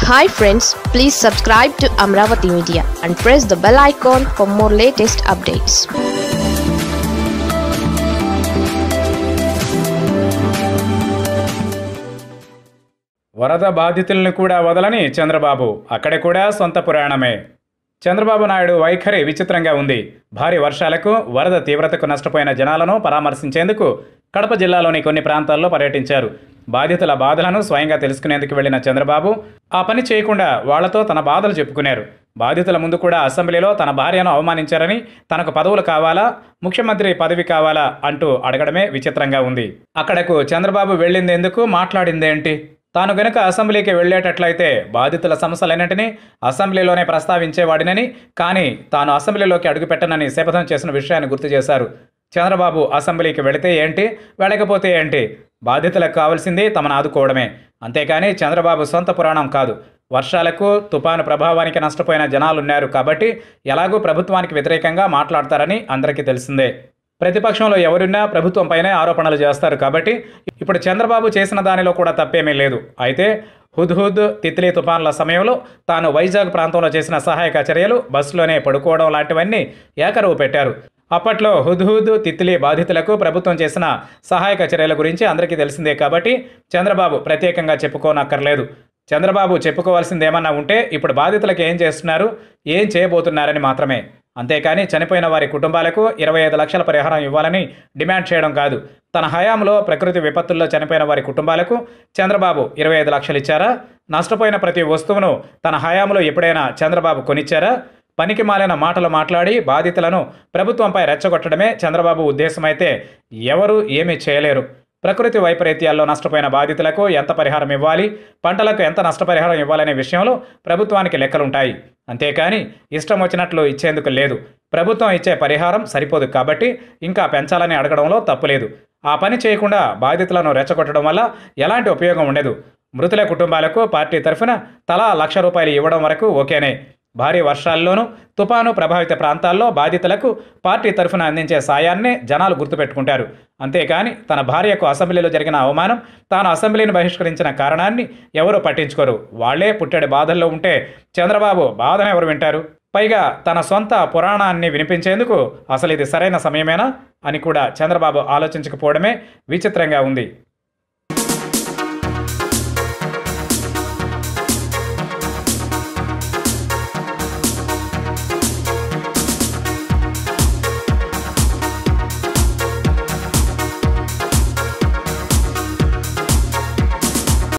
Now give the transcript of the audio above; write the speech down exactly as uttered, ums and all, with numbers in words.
Hi friends, please subscribe to Amaravathi Media and press the bell icon for more latest updates. వరద బాధితులను కూడా వదలని చంద్రబాబు, అక్కడ కూడా సొంత పురాణమే. చంద్రబాబు నాయుడు వైఖరి విచిత్రంగా ఉంది. భారీ వర్షాలకు వరద తీవ్రతకు నష్టపోయిన జనాలను పరామర్శించేందుకు కడప జిల్లాలోని కొన్ని ప్రాంతాల్లో పర్యటించారు. బాధితుల బాధలను స్వయంగా తెలుసుకునేందుకు వెళ్లిన చంద్రబాబు ఆ పని చేయకుండా వాళ్లతో తన బాధలు చెప్పుకున్నారు. బాధితుల ముందు కూడా అసెంబ్లీలో తన భార్యను అవమానించారని, తనకు పదవులు కావాలా, ముఖ్యమంత్రి పదవి కావాలా అంటూ అడగడమే విచిత్రంగా ఉంది. అక్కడకు చంద్రబాబు వెళ్ళిందెందుకు, మాట్లాడిందేంటి? తాను గనుక అసెంబ్లీకి వెళ్లేటట్లయితే బాధితుల సమస్యలన్నింటినీ అసెంబ్లీలోనే ప్రస్తావించేవాడినని, కానీ తాను అసెంబ్లీలోకి అడుగుపెట్టనని శపథం చేసిన విషయాన్ని గుర్తు చేశారు. చంద్రబాబు అసెంబ్లీకి వెళితే ఏంటి, వెళ్ళకపోతే ఏంటి, బాధితులకు కావాల్సింది తమను ఆదుకోవడమే. అంతేకాని చంద్రబాబు సొంత పురాణం కాదు. వర్షాలకు, తుపాను ప్రభావానికి నష్టపోయిన జనాలున్నారు కాబట్టి ఎలాగూ ప్రభుత్వానికి వ్యతిరేకంగా మాట్లాడతారని అందరికీ తెలిసిందే. ప్రతిపక్షంలో ఎవరున్నా ప్రభుత్వంపైనే ఆరోపణలు చేస్తారు కాబట్టి ఇప్పుడు చంద్రబాబు చేసిన దానిలో కూడా తప్పేమీ లేదు. అయితే హుద్హుద్, తిత్లీ తుఫాన్ల సమయంలో తాను వైజాగ్ ప్రాంతంలో చేసిన సహాయక చర్యలు, బస్సులోనే పడుకోవడం లాంటివన్నీ ఏకరువు పెట్టారు. అప్పట్లో హుద్హుద్, తిత్లీ బాధితులకు ప్రభుత్వం చేసిన సహాయక చర్యల గురించి అందరికీ తెలిసిందే కాబట్టి చంద్రబాబు ప్రత్యేకంగా చెప్పుకోనక్కర్లేదు. చంద్రబాబు చెప్పుకోవాల్సిందేమన్నా ఉంటే ఇప్పుడు బాధితులకు ఏం చేస్తున్నారు, ఏం చేయబోతున్నారని మాత్రమే. అంతేకాని చనిపోయిన వారి కుటుంబాలకు ఇరవై ఐదు లక్షల పరిహారం ఇవ్వాలని డిమాండ్ చేయడం కాదు. తన హయాంలో ప్రకృతి విపత్తుల్లో చనిపోయిన వారి కుటుంబాలకు చంద్రబాబు ఇరవై ఐదు లక్షలు ఇచ్చారా? నష్టపోయిన ప్రతి వస్తువును తన హయాంలో ఎప్పుడైనా చంద్రబాబు కొనిచ్చారా? పనికి మాలిన మాటలు మాట్లాడి బాధితులను ప్రభుత్వంపై రెచ్చగొట్టడమే చంద్రబాబు ఉద్దేశమైతే ఎవరూ ఏమీ చేయలేరు. ప్రకృతి వైపరీత్యాల్లో నష్టపోయిన బాధితులకు ఎంత పరిహారం ఇవ్వాలి, పంటలకు ఎంత నష్టపరిహారం ఇవ్వాలనే విషయంలో ప్రభుత్వానికి లెక్కలుంటాయి. అంతేకాని ఇష్టం వచ్చినట్లు ఇచ్చేందుకు లేదు. ప్రభుత్వం ఇచ్చే పరిహారం సరిపోదు కాబట్టి ఇంకా పెంచాలని అడగడంలో తప్పులేదు. ఆ పని చేయకుండా బాధితులను రెచ్చగొట్టడం వల్ల ఎలాంటి ఉపయోగం ఉండదు. మృతుల కుటుంబాలకు పార్టీ తరఫున తలా లక్ష రూపాయలు ఇవ్వడం వరకు ఓకేనే. భారీ వర్షాల్లోనూ, తుపాను ప్రభావిత ప్రాంతాల్లో బాధితులకు పార్టీ తరఫున అందించే సాయాన్నే జనాలు గుర్తుపెట్టుకుంటారు. అంతేకాని తన భార్యకు అసెంబ్లీలో జరిగిన అవమానం, తాను అసెంబ్లీని బహిష్కరించిన కారణాన్ని ఎవరూ పట్టించుకోరు. వాళ్లే పుట్టెడు బాధల్లో ఉంటే చంద్రబాబు బాధను ఎవరు వింటారు? పైగా తన సొంత పురాణాన్ని వినిపించేందుకు అసలు ఇది సరైన సమయమేనా అని కూడా చంద్రబాబు ఆలోచించకపోవడమే విచిత్రంగా ఉంది.